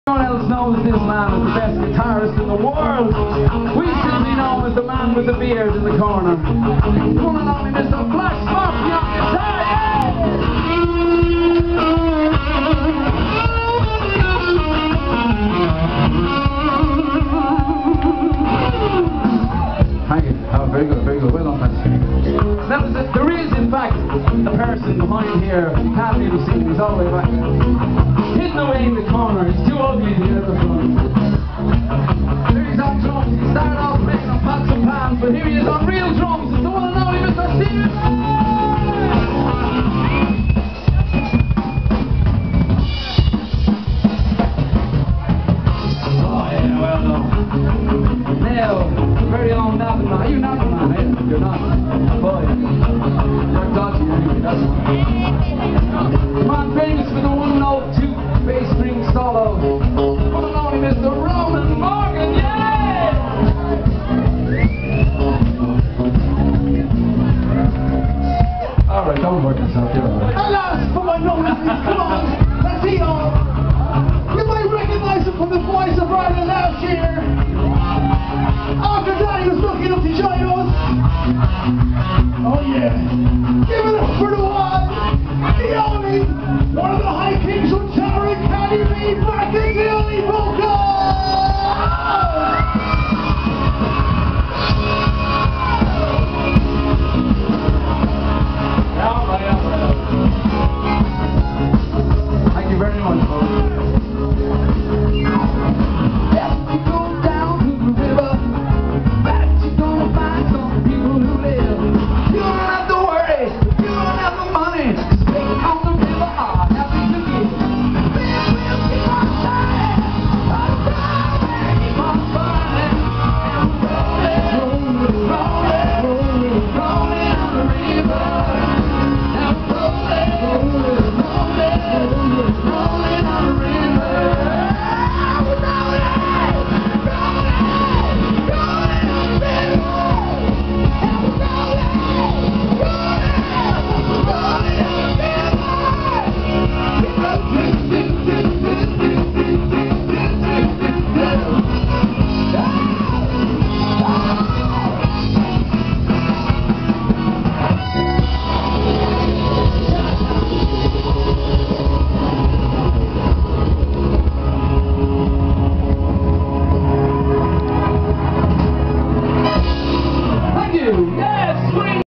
No one else knows this man is the best guitarist in the world. We simply know him as the man with the beard in the corner. The one and only Mr. Black Smoky on guitar. Thank you. Oh, very good, very good. Well done, thanks. Now, there is, in fact, a person behind here who can't really see him. He's all the way back. Hidden away in the corner. He's too ugly to get at the front. Here he's on drums. He started off playing on pots and pans, but here he is on real drums. It's the one and only Mr. Stephen. Oh yeah, well done. Now, very own napping man. Are you napping man? Hey, you're not. Boy, you're dodgy anyway. That's fine. Man, famous for the 102 bass string solo. One and only Mr. Ronan Morgan, yeah! Alright, don't work yourself, you're alright. Alas, for my notice, come on, let's see all. You might recognize him from the voice of Ryan last year. After that, he was lucky enough to join us. Oh yeah. Give it up for the one, the only, one of the high kings of Tara, Caddy B. Brackett.